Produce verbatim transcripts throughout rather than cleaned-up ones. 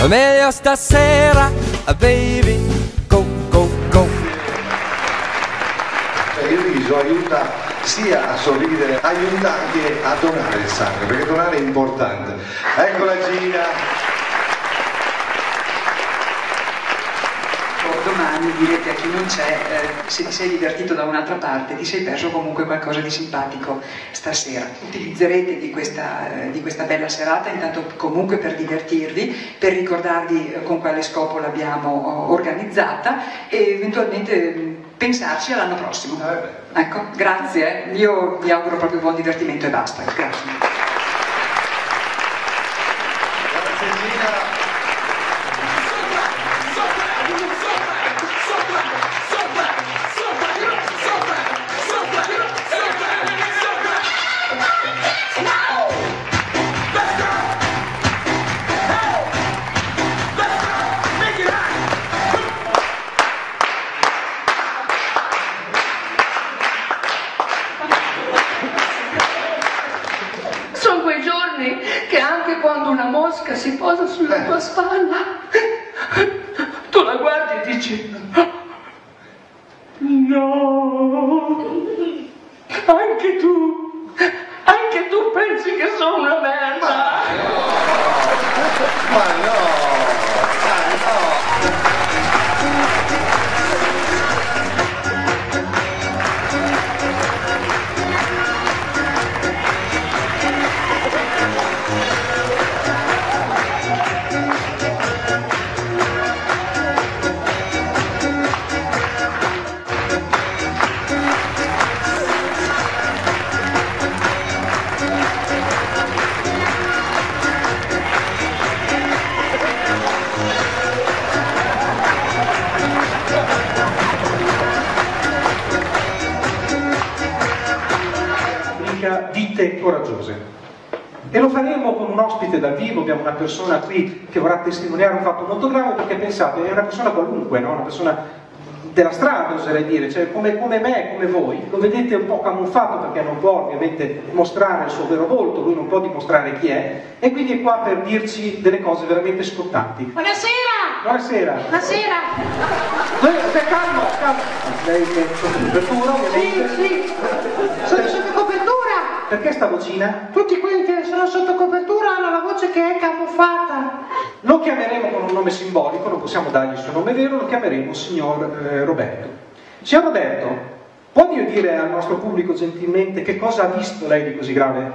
Meglio stasera, baby, go, go, go. Il riso aiuta sia a sorridere, aiuta anche a donare il sangue, perché donare è importante. Eccola Gina. Domani direte a chi non c'è, eh, se ti sei divertito da un'altra parte, ti sei perso comunque qualcosa di simpatico stasera. Utilizzerete di questa, eh, di questa bella serata intanto comunque per divertirvi, per ricordarvi eh, con quale scopo l'abbiamo oh, organizzata e eventualmente mh, pensarci all'anno prossimo. Ecco, grazie, eh. Io vi auguro proprio buon divertimento e basta. Grazie. Grazie Gina. Sono quei giorni che anche quando una mosca si posa sulla tua spalla, tu la guardi e dici no, anche tu, anche tu pensi che sono una merda. Ma no, dai, no. Vite coraggiose, e lo faremo con un ospite dal vivo. Abbiamo una persona qui che vorrà testimoniare un fatto molto grave, perché pensate, è una persona qualunque, no? Una persona della strada, oserei dire, cioè come, come me, come voi. Lo vedete un po' camuffato perché non può ovviamente mostrare il suo vero volto, lui non può dimostrare chi è, e quindi è qua per dirci delle cose veramente scottanti. Buonasera! Buonasera! Buonasera! Beh, calmo, calmo! Lei è sotto copertura, ovviamente? Sì, sì! Sono sotto copertura! Perché sta vocina? Tutti quelli che sono sotto copertura hanno la voce che è camuffata. Lo chiameremo con un nome simbolico, non possiamo dargli il suo nome vero, lo chiameremo signor eh, Roberto. Signor Roberto, può dire al nostro pubblico gentilmente che cosa ha visto lei di così grave?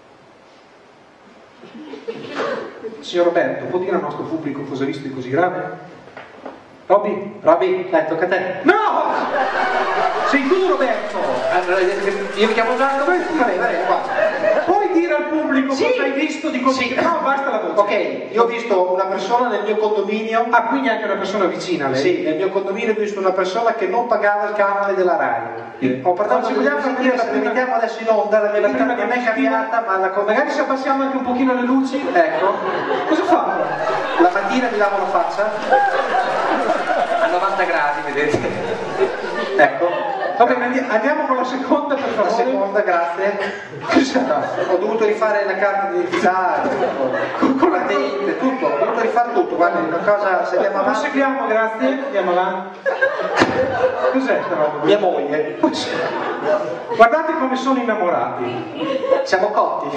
Signor Roberto, può dire al nostro pubblico cosa ha visto di così grave? Robby? Robby, dai, tocca a te. No! Sei tu Roberto! Allora, io mi chiamo Giacomo. Va bene, va bene, qua. Puoi dire al pubblico Sì. cosa hai visto di così Sì. grave? No, basta la voce. Ok, io ho visto una persona nel mio condominio. Ah, quindi anche una persona vicina a lei? Sì, nel mio condominio ho visto una persona che non pagava il canale della RAI. Ho parlato ci di vogliamo vogliamo far vedere dire, se la ne mettiamo adesso in onda, la mia la vita prima non è diapositiva? cambiata, ma la Magari se abbassiamo anche un pochino le luci. Ecco, Cosa fa? la mattina mi lavo la faccia a novanta gradi, vedete? Ecco. Va bene, andi- andiamo con la seconda, per La favore. seconda, grazie. Cos'era? Ho dovuto rifare la carta di identità, tutto, con la patente, tutto, ho dovuto rifare tutto, guarda, una cosa, se andiamo avanti. Proseguiamo, grazie. Andiamo avanti. Cos'è sta roba? Mia moglie. Guardate come sono innamorati. Siamo cotti.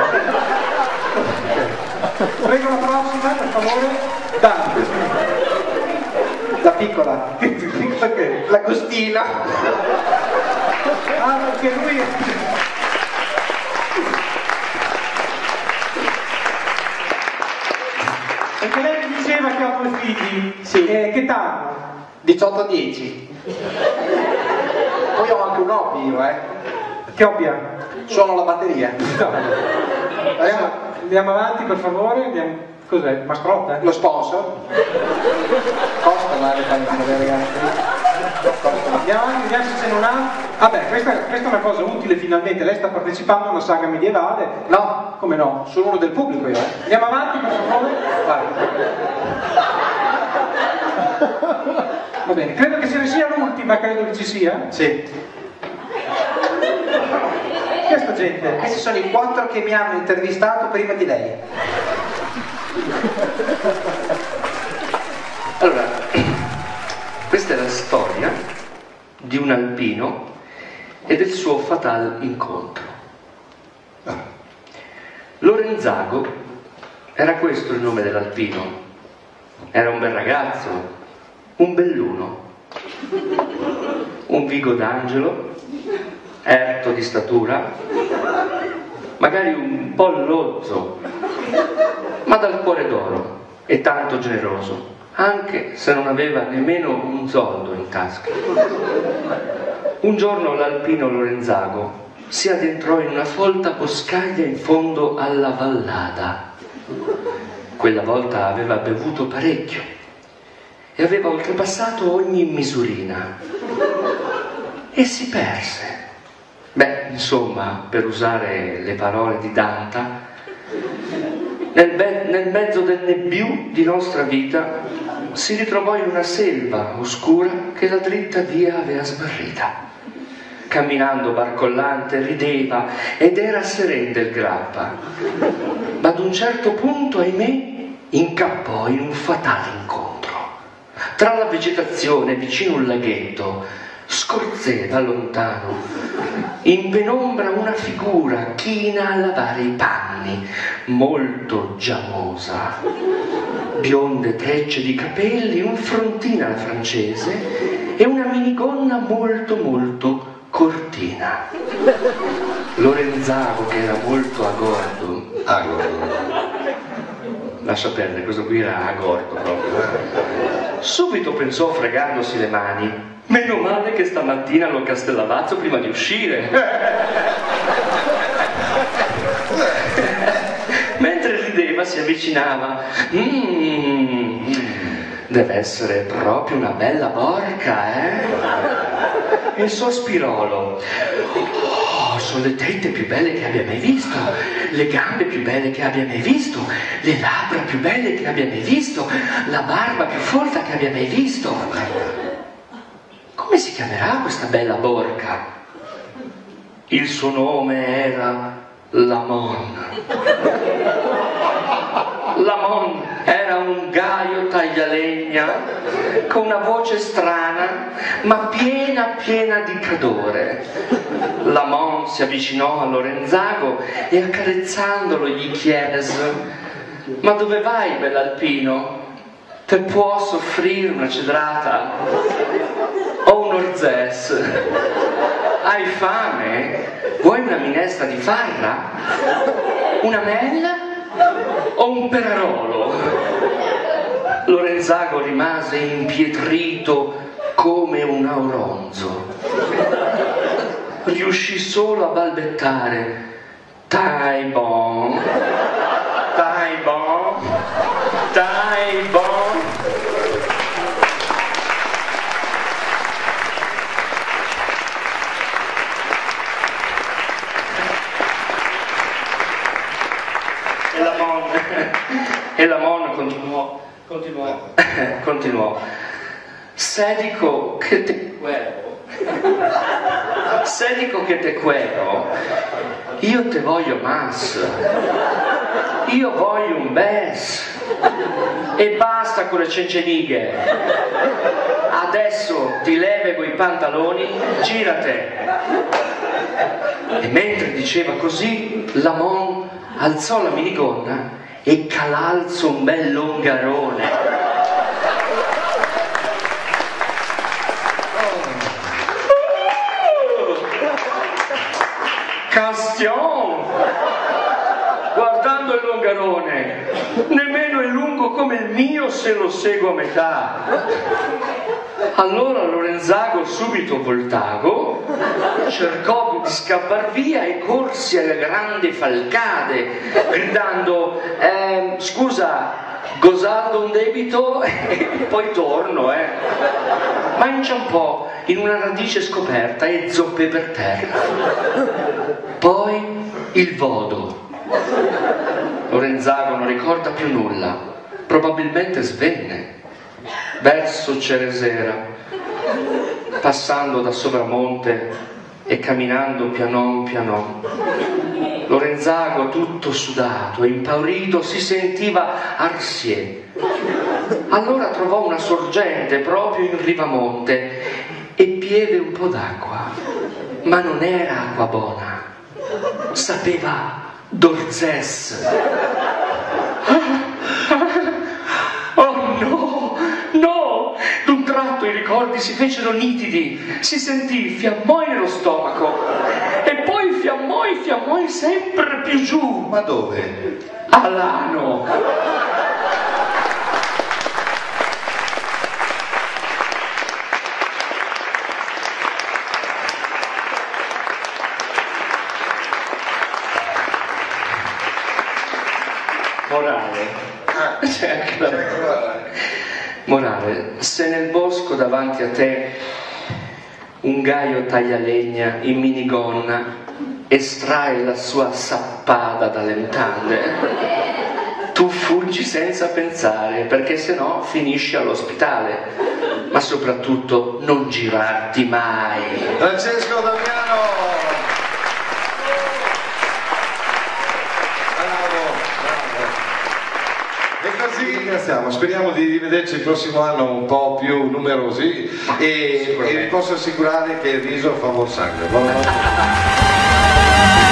Prego la prossima, per favore. Dante. La piccola. Perché? L'Agostina. Ah, perché lui... Perché lei mi diceva che ha due figli. Sì. Eh, che t'hanno? diciotto a dieci. Poi ho anche un hobby io, eh. Che obbia? Suono la batteria. No. Andiamo, andiamo avanti, per favore. Andiamo... Cos'è? Mastrotta? Lo sponsor. Costa male fare le ragazzi. Andiamo avanti, vediamo se ce n'è una. Vabbè, questa, questa è una cosa utile finalmente. Lei sta partecipando a una saga medievale. No, Come no? sono uno del pubblico io, eh. Andiamo avanti, per favore. Vai. Va bene, credo che ce ne sia l'ultima, credo che ci sia. Sì. Questa gente. Questi sono i quattro che mi hanno intervistato prima di lei. di un alpino e del suo fatal incontro. Lorenzago, era questo il nome dell'alpino, era un bel ragazzo, un belluno, un vigo d'angelo, erto di statura, magari un po' lozzo, ma dal cuore d'oro e tanto generoso, anche se non aveva nemmeno un soldo in tasca. Un giorno l'alpino Lorenzago si addentrò in una folta boscaglia in fondo alla vallata. Quella volta aveva bevuto parecchio e aveva oltrepassato ogni misurina e si perse. Beh, insomma, per usare le parole di Danta, nel, nel mezzo del nebbiù di nostra vita si ritrovò in una selva oscura che la dritta via aveva smarrita. Camminando barcollante rideva ed era sereno il grappa, ma ad un certo punto, ahimè, incappò in un fatale incontro. Tra la vegetazione vicino un laghetto scorzè da lontano in penombra una figura china a lavare i panni, molto giamosa, bionde trecce di capelli, un frontino alla francese e una minigonna molto molto cortina. Lorenzago, che era molto agordo, agordo, lascia perdere, questo qui era agordo proprio, subito pensò fregandosi le mani: meno male che stamattina l'ho castellavazzo prima di uscire. Mentre rideva si avvicinava. Mm, deve essere proprio una bella porca, eh? E sospirolo. Oh, sono le tette più belle che abbia mai visto, le gambe più belle che abbia mai visto, le labbra più belle che abbia mai visto, la barba più folta che abbia mai visto. Come si chiamerà questa bella porca? Il suo nome era Lamon. Lamon era un gaio taglialegna con una voce strana ma piena piena di cadore. Lamon si avvicinò a Lorenzago e accarezzandolo gli chiese: ma dove vai, bell'alpino? Te può soffrire una cedrata o un orzès? Hai fame? Vuoi una minestra di farra? Una mela o un perarolo? Lorenzago rimase impietrito come un auronzo. Riuscì solo a balbettare: dai bon, dai bon, dai bon. E Lamon, e Lamon continuò, continuò, continuò. Se dico che te cuero, se dico che te cuero, io te voglio mas, io voglio un bes, e basta con le cencenighe. Adesso ti leve coi pantaloni, girate. E mentre diceva così, Lamon alzò la minigonna e calalzo un bel longarone. Castion! Guardando il longarone, nemmeno è lungo come il mio se lo seguo a metà. Allora Lorenzago, subito voltago, cercò di scappar via e corse alle grandi falcate, gridando: eh, scusa, gosardo un debito e poi torno, eh. Ma inciampò in una radice scoperta e zoppé per terra. Poi il vodo. Lorenzago non ricorda più nulla, probabilmente svenne verso Ceresera, passando da Sopramonte e camminando pianon pianon. Lorenzago, tutto sudato e impaurito, si sentiva Arsier. Allora trovò una sorgente proprio in rivamonte e pieve un po' d'acqua, ma non era acqua buona, sapeva d'orzes. Oh no, no! D'un tratto i ricordi si fecero nitidi, si sentì fiammoi nello stomaco e poi fiammoi, fiammoi sempre più giù. Ma dove? All'ano. Morale. Ah, C'è anche la... Morale, se nel bosco davanti a te un gaio taglia legna in minigonna, estrae la sua sappada dalle mutande, tu fuggi senza pensare, perché sennò finisci all'ospedale. Ma soprattutto non girarti mai. Francesco Damiano! Ringraziamo, speriamo di rivederci il prossimo anno un po' più numerosi e, e vi posso assicurare che il riso fa buon sangue. Buon lavoro.